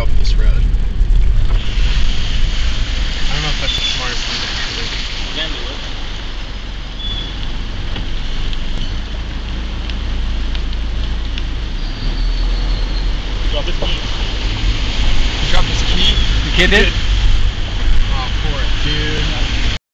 up this road. I don't know if that's the smartest thing actually. You can do it. Drop his key. He dropped his key? The kid did?